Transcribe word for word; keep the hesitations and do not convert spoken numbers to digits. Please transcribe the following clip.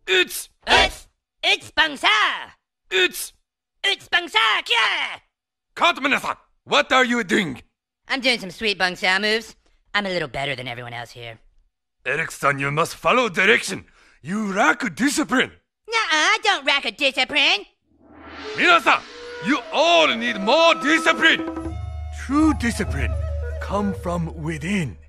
It's... It's... It's bangsa! It's... It's bangsa! Kya! Kantamina-san, what are you doing? I'm doing some sweet bangsa moves. I'm a little better than everyone else here. Eric-san, you must follow direction. You lack discipline. Nuh-uh, I don't lack a discipline. Minasan, you all need more discipline. True discipline come from within.